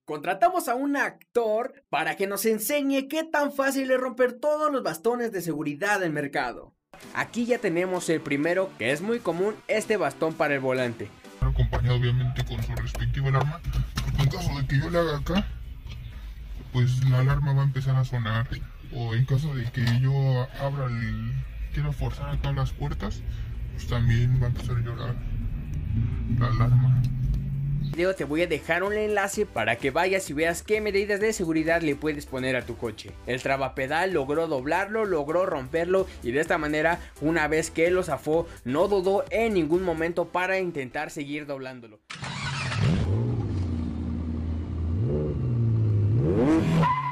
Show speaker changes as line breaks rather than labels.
Contratamos a un actor para que nos enseñe qué tan fácil es romper todos los bastones de seguridad del mercado. Aquí ya tenemos el primero, que es muy común, este bastón para el volante.
Acompañado obviamente con su respectiva alarma, porque en caso de que yo le haga acá, pues la alarma va a empezar a sonar, o en caso de que yo quiera forzar acá las puertas, pues también va a empezar a llorar la alarma.
Te voy a dejar un enlace para que vayas y veas qué medidas de seguridad le puedes poner a tu coche. El trabapedal logró doblarlo, logró romperlo y de esta manera, una vez que lo zafó, no dudó en ningún momento para intentar seguir doblándolo.